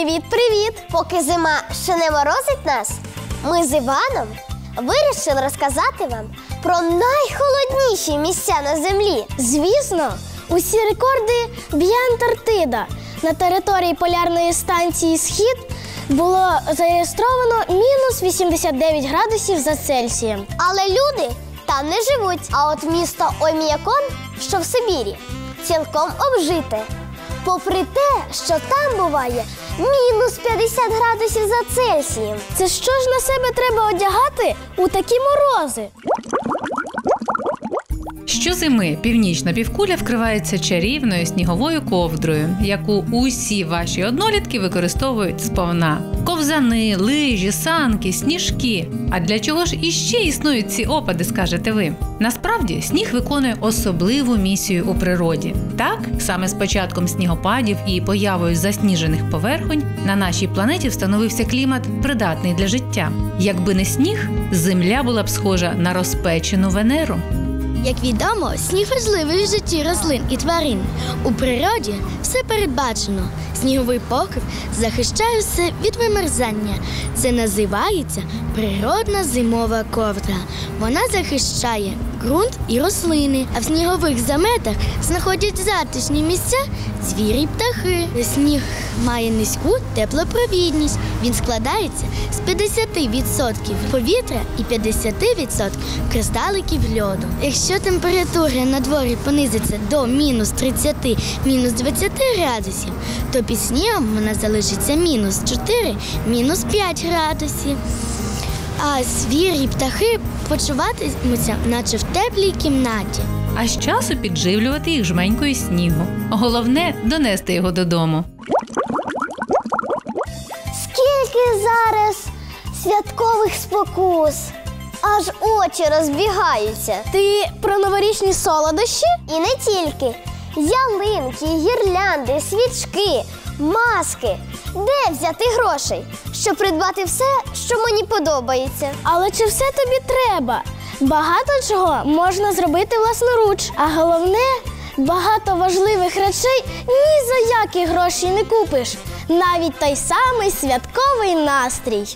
Привіт-привіт! Поки зима ще не морозить нас, ми з Іваном вирішили розказати вам про найхолодніші місця на землі. Звісно, усі рекорди б'є Антарктида. На території полярної станції «Схід» було зареєстровано мінус 89 градусів за Цельсієм. Але люди там не живуть. А от місто Оміякон, що в Сибірі, цілком обжите. Попри те, що там буває мінус 50 градусів за Цельсієм. Це що ж на себе треба одягати у такі морози? Щозими північна півкуля вкривається чарівною сніговою ковдрою, яку усі ваші однолітки використовують сповна. Ковзани, лижі, санки, сніжки. А для чого ж іще існують ці опади, скажете ви? Насправді, сніг виконує особливу місію у природі. Так, саме з початком снігопадів і появою засніжених поверхонь на нашій планеті встановився клімат, придатний для життя. Якби не сніг, Земля була б схожа на розпечену Венеру. Як відомо, сніг важливий в житті рослин і тварин. У природі все передбачено. Сніговий покрив захищає все від вимерзання. Це називається природна зимова ковдра. Вона захищає ґрунт і рослини. А в снігових заметах знаходять затишні місця звірі й птахи. Сніг має низьку теплопровідність. Він складається з 50% повітря і 50% кристаликів льоду. Якщо температура на дворі понизиться до мінус 30, мінус 20 градусів, то під снігом вона залишиться мінус 4, мінус 5 градусів. А звірі і птахи почуватимуться, наче в теплій кімнаті. А з часу підживлювати їх жменькою снігу. Головне – донести його додому. Скільки зараз святкових спокус! Аж очі розбігаються. Ти про новорічні солодощі? І не тільки. Ялинки, гірлянди, свічки, маски. Де взяти грошей, щоб придбати все, що мені подобається? Але чи все тобі треба? Багато чого можна зробити власноруч. А головне, багато важливих речей ні за які гроші не купиш. Навіть той самий святковий настрій.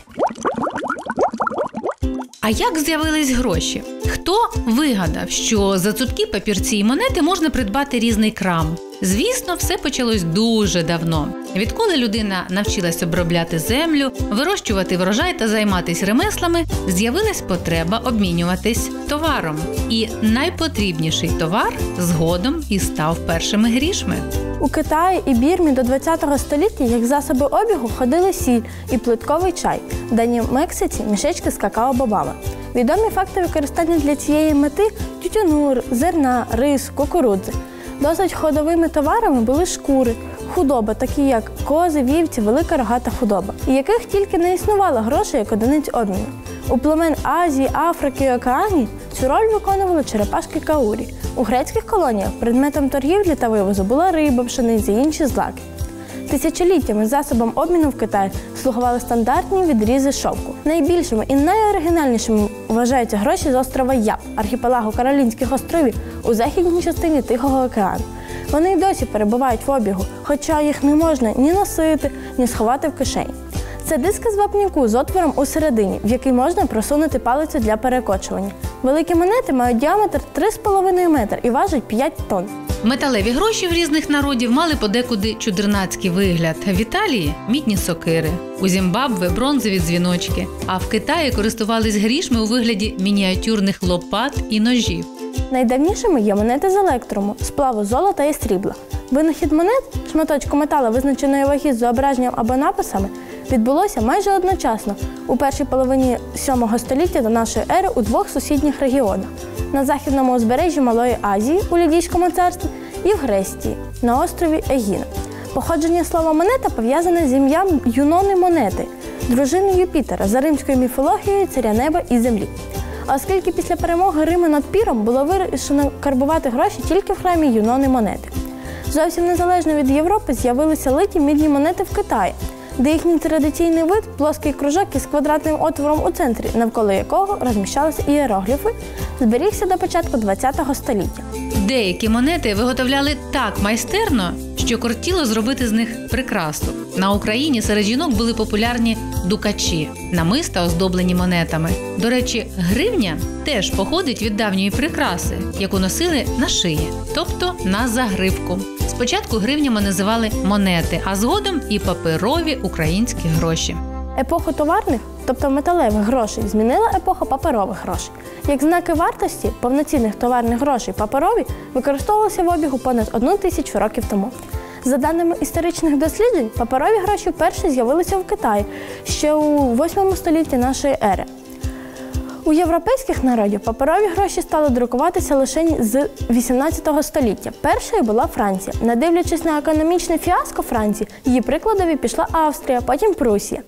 А як з'явились гроші? Хто вигадав, що за цупкі папірці й монети можна придбати різний крам? Звісно, все почалось дуже давно. Відколи людина навчилась обробляти землю, вирощувати врожай та займатися ремеслами, з'явилась потреба обмінюватись товаром. І найпотрібніший товар згодом і став першими грішми. У Китаї і Бірмі до ХХ століття як засоби обігу ходили сіль і плитковий чай, в Даній Мексиці – мішечки з какао-бобами. Відомі факти використання для цієї мети – тютюну, зерна, рис, кукурудзи. Досить ходовими товарами були шкури, худоба, такі як кози, вівці, велика рогата худоба, і яких тільки не існувало грошей як одиниць обміну. У племен Азії, Африки і Океанії цю роль виконували черепашки каурі. У грецьких колоніях предметом торгівлі та вивозу була риба, пшениця і інші злаки. Тисячоліттями засобом обміну в Китаї слугували стандартні відрізи шовку. Найбільшими і найоригінальнішими вважаються гроші з острова Яб, архіпелагу Каролінських островів у західній частині Тихого океану. Вони й досі перебувають в обігу, хоча їх не можна ні носити, ні сховати в кишені. Це диски з вапняку з отвором у середині, в який можна просунути палицю для перекочування. Великі монети мають діаметр 3,5 метра і важать 5 тонн. Металеві гроші в різних народів мали подекуди чудернацький вигляд. В Італії – мідні сокири, у Зімбабве – бронзові дзвіночки, а в Китаї користувались грішми у вигляді мініатюрних лопат і ножів. Найдавнішими є монети з електруму, сплаву золота і срібла. Винахід монет, шматочку металу визначеної ваги з зображенням або написами, відбулося майже одночасно у першій половині 7 століття до нашої ери у двох сусідніх регіонах – на західному узбережжі Малої Азії у Лідійському царстві і в Греції на острові Егіна. Походження слова «монета» пов'язане з ім'ям Юнони Монети, дружини Юпітера за римською міфологією царя неба і землі. Оскільки після перемоги Риму над Піром було вирішено карбувати гроші тільки в храмі Юнони Монети. Зовсім незалежно від Європи з'явилися литі мідні монети в Китаї, де їхній традиційний вид – плоский кружок із квадратним отвором у центрі, навколо якого розміщалися ієрогліфи, зберігся до початку ХХ століття. Деякі монети виготовляли так майстерно, що кортіло зробити з них прикрасу. На Україні серед жінок були популярні дукачі – намиста, оздоблені монетами. До речі, гривня теж походить від давньої прикраси, яку носили на шиї, тобто на загривку. Спочатку гривнями називали монети, а згодом і паперові українські гроші. Епоху товарних, тобто металевих грошей, змінила епоха паперових грошей. Як знаки вартості повноцінних товарних грошей паперові використовувалися в обігу понад 1000 років тому. За даними історичних досліджень, паперові гроші вперше з'явилися в Китаї ще у 8 столітті нашої ери. У європейських народів паперові гроші стали друкуватися лише з 18 століття. Першою була Франція. Не дивлячись на економічне фіаско Франції, її прикладові пішла Австрія, потім Прусія.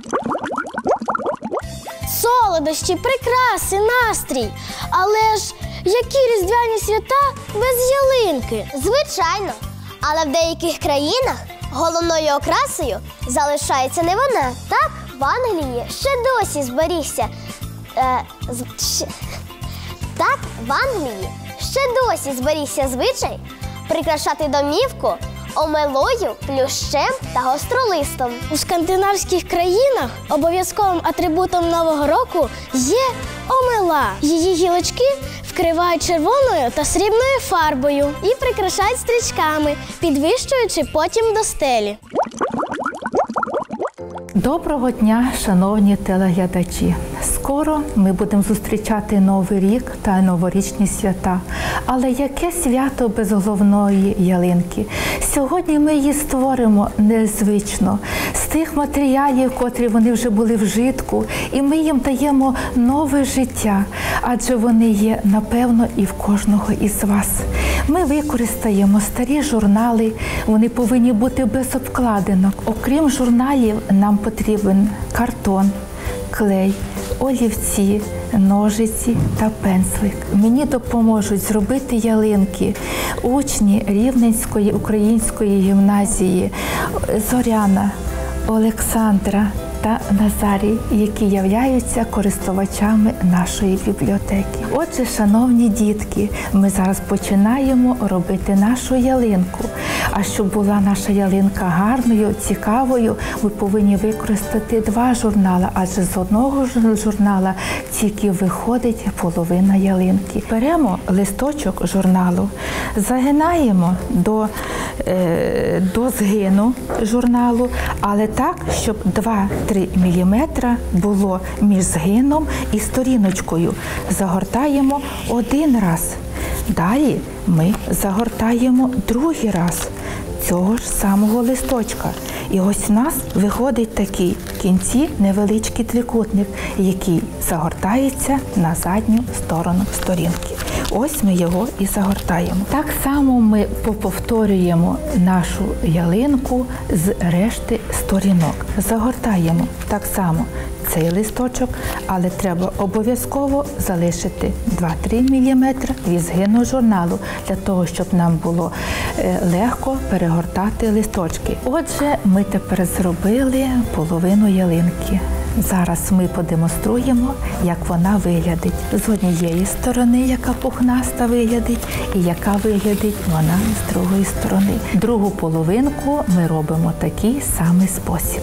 Солодощі, прикраси, настрій. Але ж які різдвяні свята без ялинки? Звичайно, але в деяких країнах головною окрасою залишається не вона. Так, в Англії ще досі зберігся звичай прикрашати домівку омелою, плющем та гостролистом. У скандинавських країнах обов'язковим атрибутом Нового року є омела. Її гілочки вкривають червоною та срібною фарбою і прикрашають стрічками, підвищуючи потім до стелі. Доброго дня, шановні телеглядачі! Скоро ми будемо зустрічати Новий рік та новорічні свята. Але яке свято без головної ялинки? Сьогодні ми її створимо незвично, з тих матеріалів, котрі вони вже були в житку, і ми їм даємо нове життя, адже вони є, напевно, і в кожного із вас. Ми використаємо старі журнали, вони повинні бути без обкладинок. Окрім журналів, нам потрібен картон, клей, олівці, ножиці та пензлик. Мені допоможуть зробити ялинки учні Рівненської української гімназії Зоряна, Олександра та Назарій, які являються користувачами нашої бібліотеки. Отже, шановні дітки, ми зараз починаємо робити нашу ялинку. А щоб була наша ялинка гарною, цікавою, ми повинні використати 2 журнали, адже з одного журнала тільки виходить половина ялинки. Беремо листочок журналу, загинаємо до згину журналу, але так, щоб 2-3 мм було між згином і сторіночкою. Загортаємо 1 раз. Далі ми загортаємо 2-й раз цього ж самого листочка. І ось у нас виходить такий в кінці невеличкий трикутник, який загортається на задню сторону сторінки. Ось ми його і загортаємо. Так само ми повторюємо нашу ялинку з решти сторінок. Загортаємо так само цей листочок, але треба обов'язково залишити 2-3 мм від згину журналу, для того, щоб нам було легко перегортати листочки. Отже, ми тепер зробили половину ялинки. Зараз ми продемонструємо, як вона виглядить. З однієї сторони, яка пухнаста виглядить, і яка виглядить вона з другої сторони. Другу половинку ми робимо в такий самий спосіб.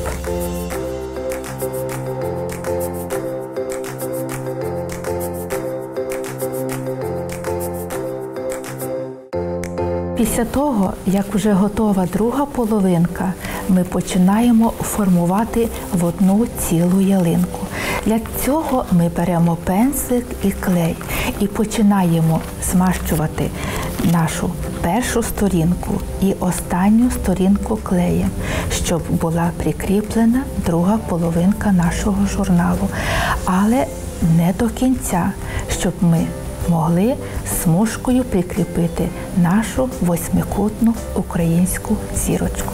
Після того, як вже готова друга половинка, ми починаємо формувати в одну цілу ялинку. Для цього ми беремо пензлик і клей і починаємо змащувати нашу першу сторінку і останню сторінку клеєм, щоб була прикріплена друга половинка нашого журналу. Але не до кінця, щоб ми могли смужкою прикріпити нашу 8-кутну українську зірочку.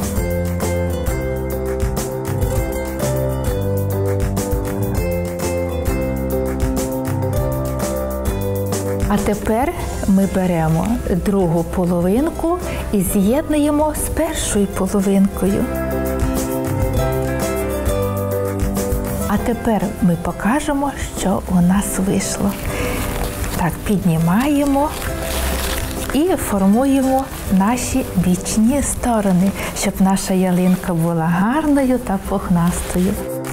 А тепер ми беремо другу половинку і з'єднуємо з першою половинкою. А тепер ми покажемо, що у нас вийшло. Так, піднімаємо і формуємо наші бічні сторони, щоб наша ялинка була гарною та пухнастою.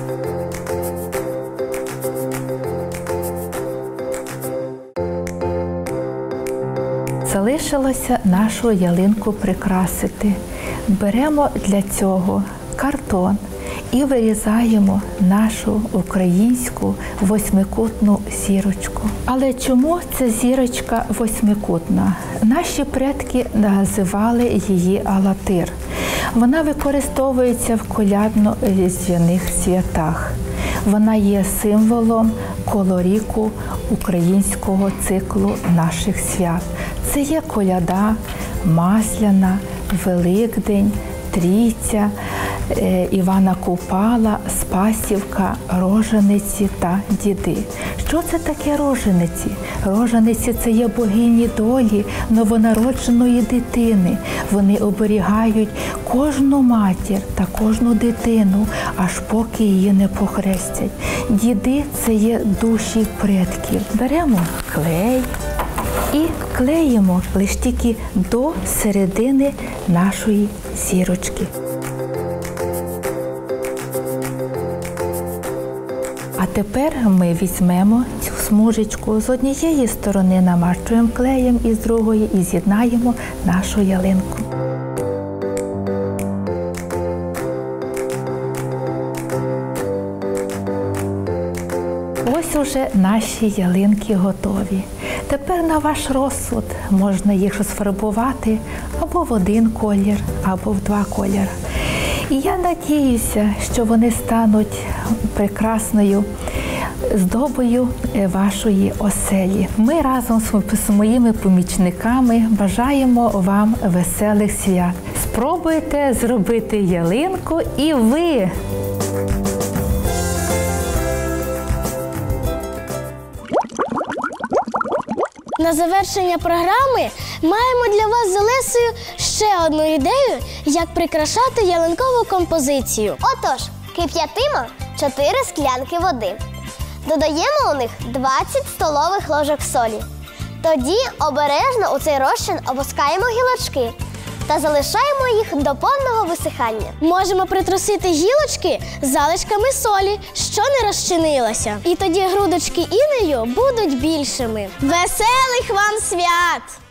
Залишилося нашу ялинку прикрасити. Беремо для цього картон і вирізаємо нашу українську восьмикутну зірочку. Але чому ця зірочка восьмикутна? Наші предки називали її алатир. Вона використовується в колядно-різдвяних святах. Вона є символом колориту українського циклу наших свят. Це є коляда, Масляна, Великдень, Трійця, Івана Купала, Спасівка, Рожениці та Діди. Що це таке рожениці? Рожениці – це є богині долі новонародженої дитини. Вони оберігають кожну матір та кожну дитину, аж поки її не похрестять. Діди – це є душі предків. Беремо клей і клеїмо лише тільки до середини нашої зірочки. А тепер ми візьмемо цю смужечку, з однієї сторони намащуємо клеєм і з другої і з'єднаємо нашу ялинку. Ось уже наші ялинки готові. Тепер на ваш розсуд можна їх розфарбувати або в один колір, або в два кольори. І я надіюся, що вони стануть прекрасною здобою вашої оселі. Ми разом з моїми помічниками бажаємо вам веселих свят. Спробуйте зробити ялинку і ви! На завершення програми маємо для вас з Олесею ще одну ідею, як прикрашати ялинкову композицію. Отож, кип'ятимо 4 склянки води. Додаємо у них 20 столових ложок солі. Тоді обережно у цей розчин опускаємо гілочки та залишаємо їх до повного висихання. Можемо притрусити гілочки залишками солі, що не розчинилася. І тоді грудочки інею будуть більшими. Веселих вам свят!